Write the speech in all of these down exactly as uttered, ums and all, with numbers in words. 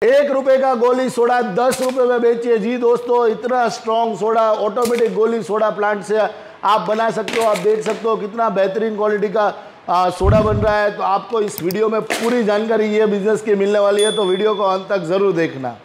एक रुपए का गोली सोडा दस रुपए में बेचिए जी दोस्तों। इतना स्ट्रॉन्ग सोडा, ऑटोमेटिक गोली सोडा प्लांट से आप बना सकते हो। आप देख सकते हो कितना बेहतरीन क्वालिटी का आ, सोडा बन रहा है। तो आपको इस वीडियो में पूरी जानकारी ये बिजनेस की मिलने वाली है, तो वीडियो को अंत तक जरूर देखना।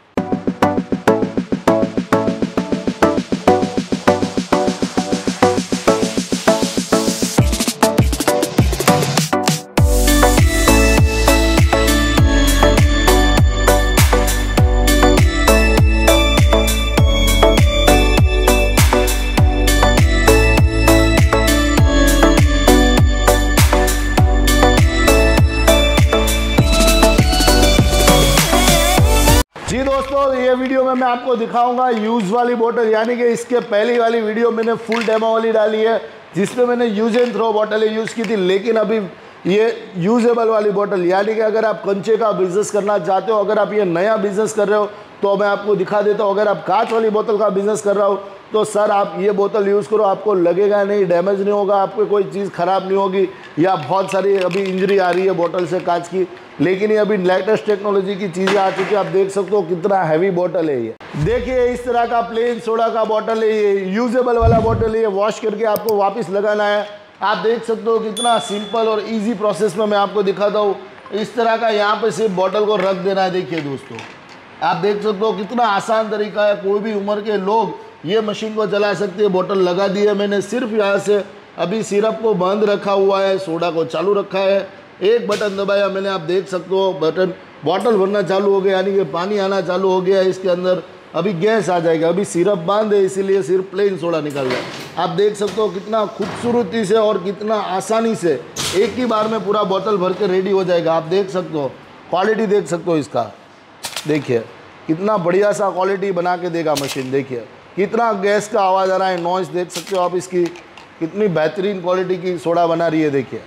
जी दोस्तों, ये वीडियो में मैं आपको दिखाऊंगा यूज वाली बोतल, यानी कि इसके पहली वाली वीडियो मैंने फुल डेमो वाली डाली है जिसमें मैंने यूज एंड थ्रो बोतलें यूज़ की थी। लेकिन अभी ये यूजेबल वाली बोतल, यानी कि अगर आप कंचे का बिजनेस करना चाहते हो, अगर आप ये नया बिजनेस कर रहे हो तो मैं आपको दिखा देता हूँ। अगर आप कांच वाली बोतल का बिजनेस कर रहा हो तो सर आप ये बोतल यूज़ करो, आपको लगेगा नहीं, डैमेज नहीं होगा, आपको कोई चीज़ ख़राब नहीं होगी। या बहुत सारी अभी इंजरी आ रही है बोतल से कांच की, लेकिन ये अभी लेटेस्ट टेक्नोलॉजी की चीज़ें आ चुकी है। आप देख सकते हो कितना हैवी बोतल है ये। देखिए इस तरह का प्लेन सोडा का बोतल है ये, यूजेबल वाला बोतल है ये। वॉश करके आपको वापस लगाना है। आप देख सकते हो कितना सिंपल और इजी प्रोसेस में मैं आपको दिखाता हूँ। इस तरह का यहाँ पे सिर्फ बोतल को रख देना है। देखिए दोस्तों, आप देख सकते हो कितना आसान तरीका है। कोई भी उम्र के लोग ये मशीन को चला सकते हैं। बोतल लगा दी है मैंने, सिर्फ यहाँ से अभी सिरप को बंद रखा हुआ है, सोडा को चालू रखा है, एक बटन दबाया मैंने, आप देख सकते हो बटन, बॉटल भरना चालू हो गया, यानी कि पानी आना चालू हो गया इसके अंदर। अभी गैस आ जाएगा। अभी सिरप बंद है इसीलिए सिर्फ प्लेन सोडा निकल रहा है। आप देख सकते हो कितना खूबसूरती से और कितना आसानी से एक ही बार में पूरा बोतल भर के रेडी हो जाएगा। आप देख सकते हो क्वालिटी, देख सकते हो इसका, देखिए कितना बढ़िया सा क्वालिटी बना के देगा मशीन। देखिए कितना गैस का आवाज़ आ रहा है, नॉइस देख सकते हो आप इसकी, कितनी बेहतरीन क्वालिटी की सोडा बना रही है। देखिए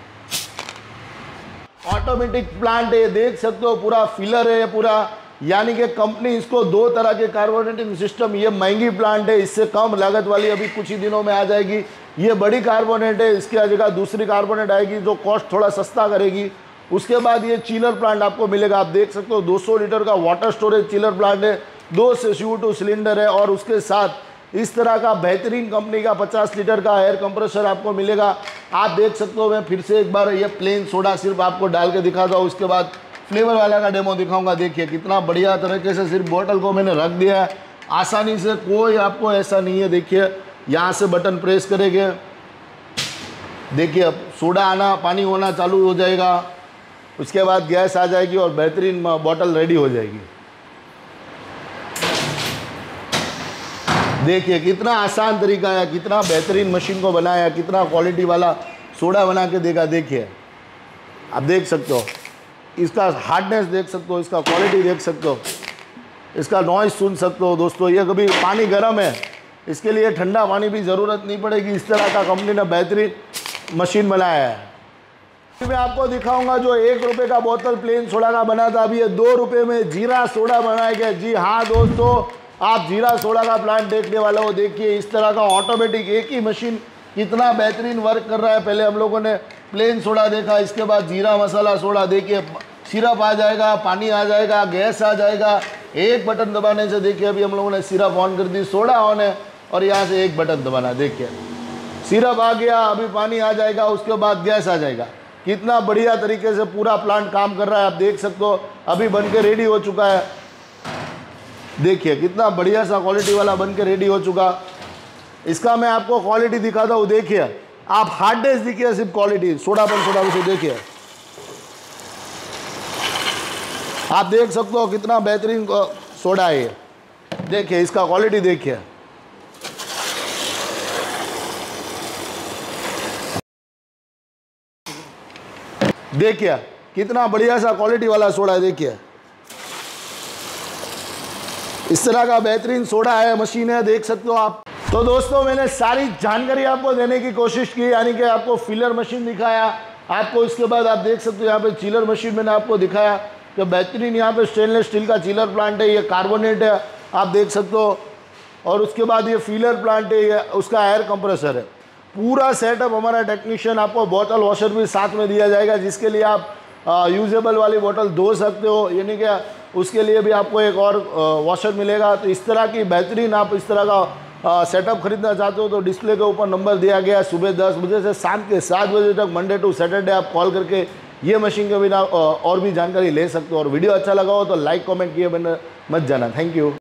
ऑटोमेटिक प्लांट है, देख सकते हो पूरा फिलर है पूरा, यानी कि कंपनी इसको दो तरह के कार्बोनेटिंग सिस्टम, ये महंगी प्लांट है, इससे कम लागत वाली अभी कुछ ही दिनों में आ जाएगी। ये बड़ी कार्बोनेट है, इसकी जगह दूसरी कार्बोनेट आएगी जो कॉस्ट थोड़ा सस्ता करेगी। उसके बाद ये चिलर प्लांट आपको मिलेगा। आप देख सकते हो दो सौ लीटर का वाटर स्टोरेज चिलर प्लांट है, दो से सी ओ टू सिलेंडर है, और उसके साथ इस तरह का बेहतरीन कंपनी का पचास लीटर का एयर कंप्रेसर आपको मिलेगा। आप देख सकते हो, मैं फिर से एक बार ये प्लेन सोडा सिर्फ आपको डाल के दिखाता हूँ, उसके बाद फ्लेवर वाला का डेमो दिखाऊंगा। देखिए कितना बढ़िया तरीके से सिर्फ बोतल को मैंने रख दिया है आसानी से, कोई आपको ऐसा नहीं है। देखिए यहाँ से बटन प्रेस करेंगे, देखिए अब सोडा आना, पानी होना चालू हो जाएगा, उसके बाद गैस आ जाएगी और बेहतरीन बोतल रेडी हो जाएगी। देखिए कितना आसान तरीका है, कितना बेहतरीन मशीन को बनाया, कितना क्वालिटी वाला सोडा बना के देगा। देखिए आप देख सकते हो इसका हार्डनेस, देख सकते हो इसका क्वालिटी, देख सकते हो इसका नॉइस सुन सकते हो दोस्तों। ये कभी पानी गर्म है, इसके लिए ठंडा पानी भी ज़रूरत नहीं पड़ेगी। इस तरह का कंपनी ने बेहतरीन मशीन बनाया है। मैं आपको दिखाऊंगा जो एक रुपये का बोतल प्लेन सोडा का बना था, अभी ये दो रुपये में जीरा सोडा बनाया गया। जी हाँ दोस्तों, आप जीरा सोडा का प्लांट देखने वाला हो। देखिए इस तरह का ऑटोमेटिक एक ही मशीन कितना बेहतरीन वर्क कर रहा है। पहले हम लोगों ने प्लेन सोडा देखा, इसके बाद जीरा मसाला सोडा। देखिए सिरप आ जाएगा, पानी आ जाएगा, गैस आ जाएगा, एक बटन दबाने से। देखिए अभी हम लोगों ने सिरप ऑन कर दी, सोडा ऑन है, और यहाँ से एक बटन दबाना, देखिए सिरप आ गया, अभी पानी आ जाएगा, उसके बाद गैस आ जाएगा। कितना बढ़िया तरीके से पूरा प्लांट काम कर रहा है। आप देख सकते हो अभी बन के रेडी हो चुका है। देखिए कितना बढ़िया सा क्वालिटी वाला बन के रेडी हो चुका। इसका मैं आपको क्वालिटी दिखाता हूँ। देखिए आप हार्डनेस देखिए, सिर्फ क्वालिटी सोडापन सोडा उसे देखिए, आप देख सकते हो कितना बेहतरीन सोडा है। देखिए इसका क्वालिटी देखिए, देखिए कितना बढ़िया सा क्वालिटी वाला सोडा है। देखिए इस तरह का बेहतरीन सोडा है, मशीन है, देख सकते हो आप। तो दोस्तों मैंने सारी जानकारी आपको देने की कोशिश की, यानी कि आपको फिलर मशीन दिखाया आपको, इसके बाद आप देख सकते हो यहाँ पे चिलर मशीन मैंने आपको दिखाया कि बेहतरीन यहाँ पे स्टेनलेस स्टील का चिलर प्लांट है, ये कार्बोनेट है, आप देख सकते हो। और उसके बाद ये फिलर प्लांट है, ये उसका एयर कंप्रेसर है। पूरा सेटअप हमारा टेक्नीशियन, आपको बोतल वॉशर भी साथ में दिया जाएगा, जिसके लिए आप यूजेबल वाली बोतल धो सकते हो, यानी कि उसके लिए भी आपको एक और वॉशर मिलेगा। तो इस तरह की बेहतरीन आप इस तरह का सेटअप खरीदना चाहते हो तो डिस्प्ले के ऊपर नंबर दिया गया है। सुबह दस बजे से शाम के सात बजे तक मंडे टू सैटरडे आप कॉल करके ये मशीन के बिना और भी जानकारी ले सकते हो। और वीडियो अच्छा लगा हो तो लाइक कमेंट किए बिना मत जाना। Thank you.